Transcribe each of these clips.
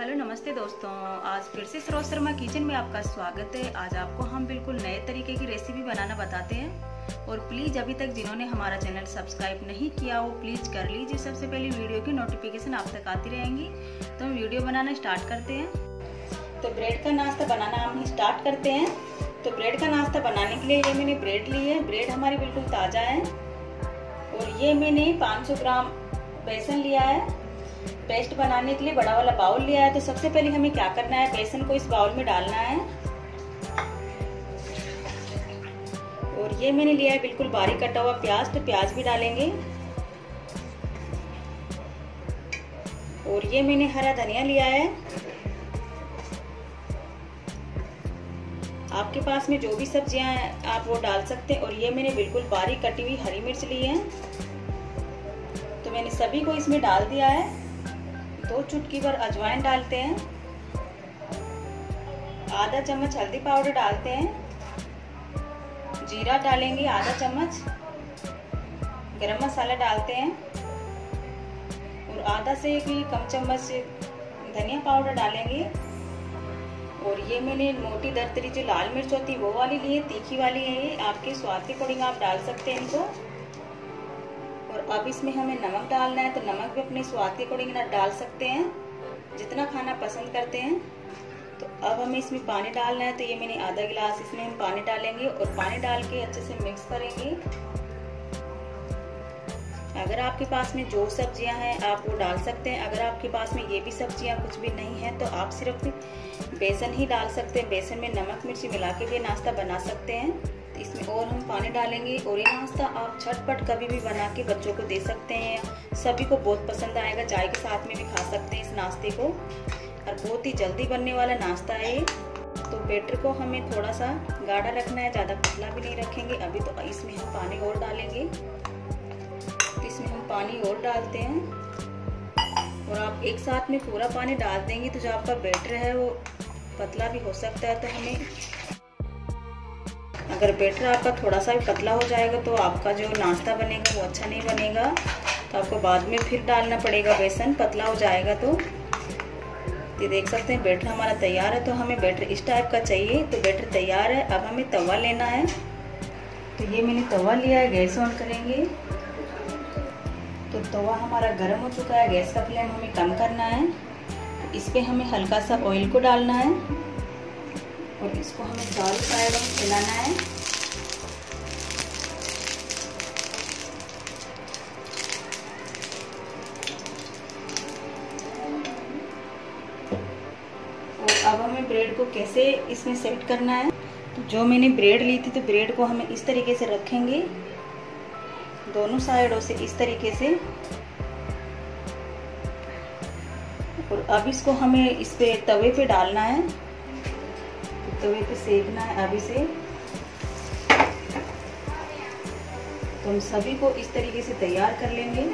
Hello नमस्ते दोस्तों, आज फिर से सरोज शर्मा किचन में आपका स्वागत है। आज आपको हम बिल्कुल नए तरीके की रेसिपी बनाना बताते हैं। और प्लीज़ अभी तक जिन्होंने हमारा चैनल सब्सक्राइब नहीं किया वो प्लीज़ कर लीजिए। सबसे पहले वीडियो की नोटिफिकेशन आप तक आती रहेंगी। तो हम वीडियो बनाना स्टार्ट करते हैं। तो ब्रेड का नाश्ता बनाना हम स्टार्ट करते हैं। तो ब्रेड का नाश्ता बनाने के लिए ये मैंने ब्रेड ली है। ब्रेड हमारी बिल्कुल ताज़ा है। और ये मैंने 500 ग्राम बेसन लिया है। पेस्ट बनाने के लिए बड़ा वाला बाउल लिया है। तो सबसे पहले हमें क्या करना है, बेसन को इस बाउल में डालना है। और ये मैंने लिया है बिल्कुल बारीक कटा हुआ प्याज, तो प्याज भी डालेंगे। और ये मैंने हरा धनिया लिया है। आपके पास में जो भी सब्जियां हैं आप वो डाल सकते हैं। और ये मैंने बिल्कुल बारीक कटी हुई हरी मिर्च ली है। तो मैंने सभी को इसमें डाल दिया है। 2 चुटकी भर अजवाइन डालते हैं। आधा चम्मच हल्दी पाउडर डालते हैं। जीरा डालेंगे आधा चम्मच। गरम मसाला डालते हैं। और आधा से भी कम चम्मच धनिया पाउडर डालेंगे। और ये मैंने मोटी दरदरी जो लाल मिर्च होती है वो वाली ली है, तीखी वाली है ये। आपके स्वाद के अकॉर्डिंग आप डाल सकते हैं इनको। और अब इसमें हमें नमक डालना है। तो नमक भी अपने स्वाद के अकॉर्डिंग डाल सकते हैं, जितना खाना पसंद करते हैं। तो अब हमें इसमें पानी डालना है। तो ये मैंने आधा गिलास इसमें हम पानी डालेंगे। और पानी डाल के अच्छे से मिक्स करेंगे। अगर आपके पास में जो सब्जियां हैं आप वो डाल सकते हैं। अगर आपके पास में ये भी सब्जियां कुछ भी नहीं है तो आप सिर्फ बेसन ही डाल सकते हैं। बेसन में नमक मिर्ची मिला के भी नाश्ता बना सकते हैं। तो इसमें और हम पानी डालेंगे। और ये नाश्ता आप झटपट कभी भी बना के बच्चों को दे सकते हैं। सभी को बहुत पसंद आएगा। चाय के साथ में भी खा सकते हैं इस नाश्ते को। और बहुत ही जल्दी बनने वाला नाश्ता है ये। तो बैटर को हमें थोड़ा सा गाढ़ा रखना है, ज़्यादा पतला भी नहीं रखेंगे अभी। तो इसमें हम पानी और डालेंगे। तो इसमें हम पानी और डालते हैं। और आप एक साथ में पूरा पानी डाल देंगे तो जो आपका बैटर है वो पतला भी हो सकता है। तो हमें अगर बैटर आपका थोड़ा सा भी पतला हो जाएगा तो आपका जो नाश्ता बनेगा वो अच्छा नहीं बनेगा। तो आपको बाद में फिर डालना पड़ेगा बेसन, पतला हो जाएगा। तो ये देख सकते हैं बैटर हमारा तैयार है। तो हमें बैटर इस टाइप का चाहिए। तो बैटर तैयार है। अब हमें तवा लेना है। तो ये मैंने तवा लिया है, गैस ऑन करेंगे। तो तवा हमारा गर्म हो चुका है। गैस का फ्लेम हमें कम करना है। तो इस पे हमें हल्का सा ऑयल को डालना है। और इसको हमें चारों साइडों में फैलाना है। और अब हमें ब्रेड को कैसे इसमें सेट करना है। तो जो मैंने ब्रेड ली थी तो ब्रेड को हमें इस तरीके से रखेंगे, दोनों साइडों से इस तरीके से। और अब इसको हमें इस पे तवे पे डालना है। तवे पे सेकना है अभी से। तो हम सभी को इस तरीके से तैयार कर लेंगे।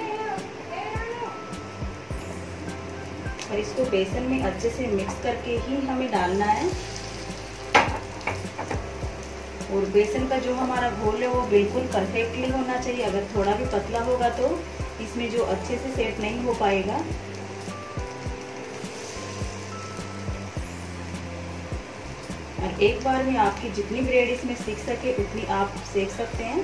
और इसको बेसन में अच्छे से मिक्स करके ही हमें डालना है। और बेसन का जो हमारा घोल है वो बिल्कुल परफेक्टली होना चाहिए। अगर थोड़ा भी पतला होगा तो इसमें जो अच्छे से सेट नहीं हो पाएगा। और एक बार में आपकी जितनी ब्रेड इसमें सीख सके उतनी आप सेक सकते हैं।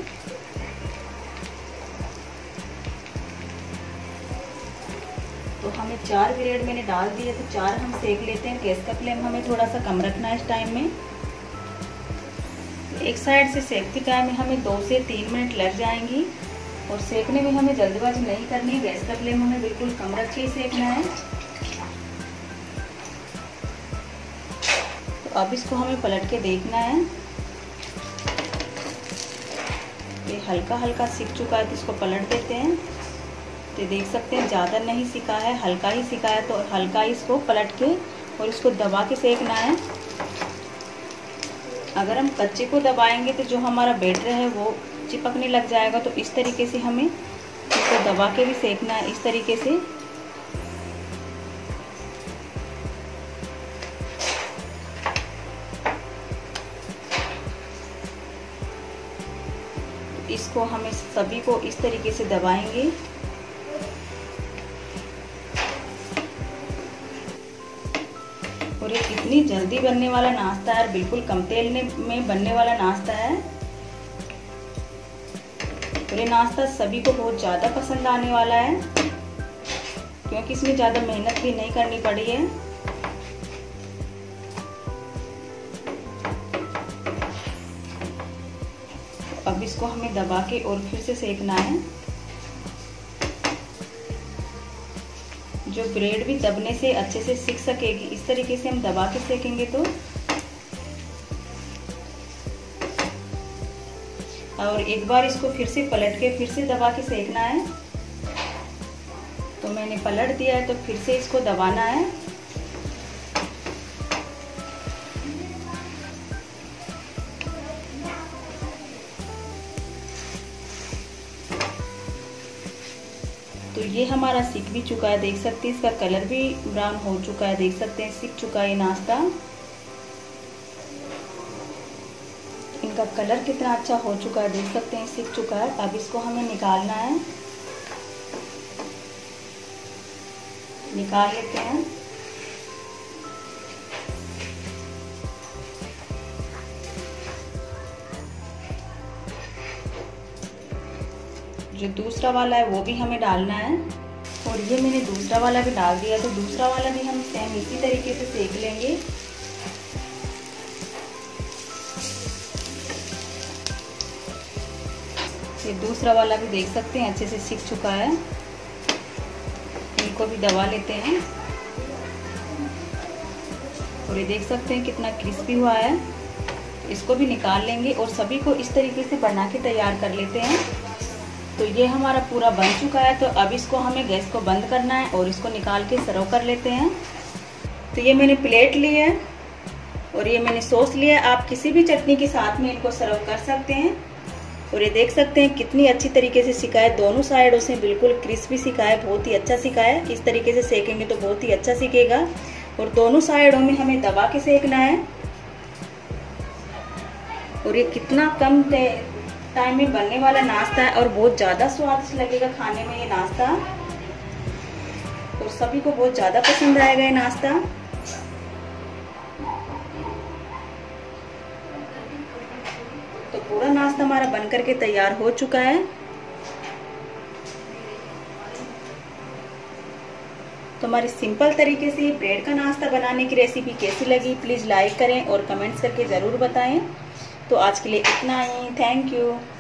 तो हमें 4 ब्रेड मैंने डाल दिए तो 4 हम सेक लेते हैं। गैस का फ्लेम हमें थोड़ा सा कम रखना है इस टाइम में। एक साइड से सेकते टाइम में हमें 2 से 3 मिनट लग जाएंगी। और सेकने में हमें जल्दबाजी नहीं करनी है। गैस का फ्लेम हमें बिल्कुल कम रख के सेकना है। तो अब इसको हमें पलट के देखना है। ये हल्का हल्का सिक चुका है तो इसको पलट देते हैं। तो देख सकते हैं ज़्यादा नहीं सिका है, हल्का ही सिका है। तो हल्का ही इसको पलट के और इसको दबा के सेकना है। अगर हम कच्चे को दबाएंगे तो जो हमारा बैटर है वो चिपकने लग जाएगा। तो इस तरीके से हमें इसको दबा के भी सेकना है, इस तरीके से। इसको हमें सभी को इस तरीके से दबाएंगे। और ये इतनी जल्दी बनने वाला नाश्ता है, बिल्कुल कम तेल में बनने वाला नाश्ता है। और ये नाश्ता सभी को बहुत ज़्यादा पसंद आने वाला है, क्योंकि इसमें ज़्यादा मेहनत भी नहीं करनी पड़ी है। अब इसको हमें दबा के और फिर से सेकना है। जो ब्रेड भी दबने से अच्छे से सिक सकेगी, इस तरीके से हम दबा के सेकेंगे तो। और एक बार इसको फिर से पलट के फिर से दबा के सेकना है। तो मैंने पलट दिया है, तो फिर से इसको दबाना है। तो ये हमारा सिक भी चुका है, देख सकते हैं इसका कलर भी ब्राउन हो चुका है, देख सकते हैं सिक चुका है ये नाश्ता। इनका कलर कितना अच्छा हो चुका है, देख सकते हैं सिक चुका है। अब इसको हमें निकालना है, निकाल लेते हैं। जो दूसरा वाला है वो भी हमें डालना है, और ये मैंने दूसरा वाला भी डाल दिया। तो दूसरा वाला भी हम सेम इसी तरीके से सेक लेंगे। ये दूसरा वाला भी देख सकते हैं अच्छे से सिक चुका है। इनको भी दबा लेते हैं, और ये देख सकते हैं कितना क्रिस्पी हुआ है। इसको भी निकाल लेंगे और सभी को इस तरीके से बना के तैयार कर लेते हैं। तो ये हमारा पूरा बन चुका है। तो अब इसको हमें गैस को बंद करना है और इसको निकाल के सर्व कर लेते हैं। तो ये मैंने प्लेट ली है और ये मैंने सॉस लिया है। आप किसी भी चटनी के साथ में इनको सर्व कर सकते हैं। और ये देख सकते हैं कितनी अच्छी तरीके से सिका है, दोनों साइडों से बिल्कुल क्रिस्पी सिका है, बहुत ही अच्छा सिका है। इस तरीके से सेकेंगे तो बहुत ही अच्छा सिकेगा। और दोनों साइडों में हमें दबा के सेकना है। और ये कितना कम टाइम में बनने वाला नाश्ता है और बहुत ज़्यादा स्वादिष्ट लगेगा खाने में ये नाश्ता, और सभी को बहुत ज़्यादा पसंद आएगा ये नाश्ता। तो पूरा नाश्ता हमारा बनकर के तैयार हो चुका है। तो हमारी सिंपल तरीके से ब्रेड का नाश्ता बनाने की रेसिपी कैसी लगी, प्लीज़ लाइक करें और कमेंट्स करके ज़रूर बताएं। तो आज के लिए इतना ही, थैंक यू।